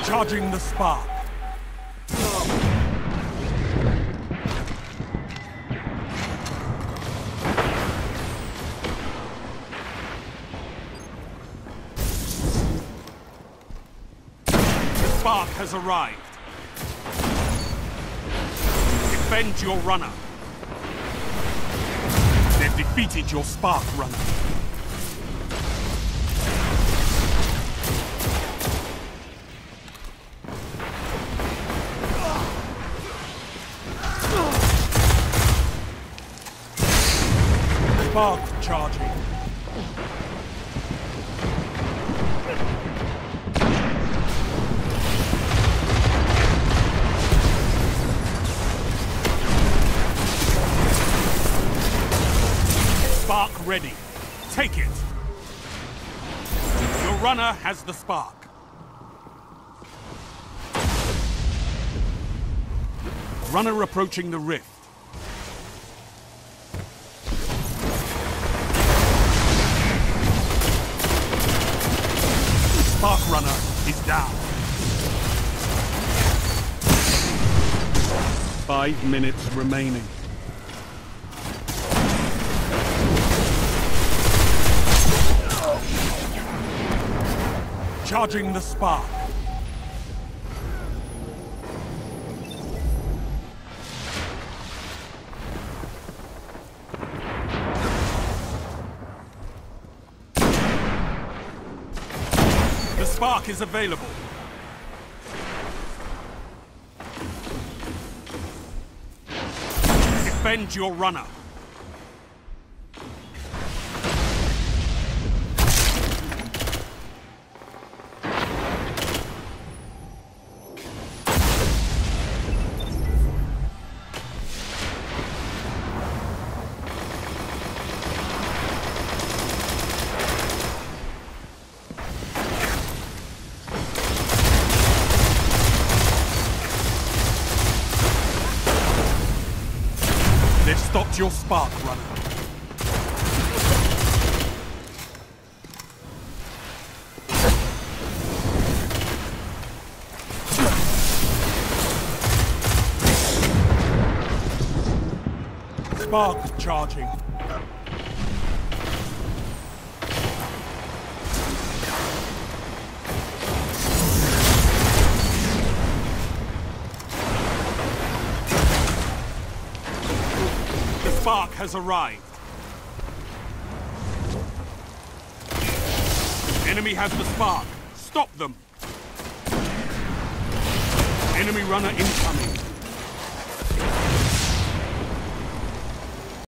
Charging the spark. The spark has arrived. Defend your runner. They've defeated your spark runner. Spark charging. Spark ready. Take it. Your runner has the spark. Runner approaching the rift. Spark runner is down. 5 minutes remaining. Charging the spark. The spark is available. Defend your runner. They've stopped your spark runner. Spark charging. The spark has arrived. Enemy has the spark. Stop them. Enemy runner incoming.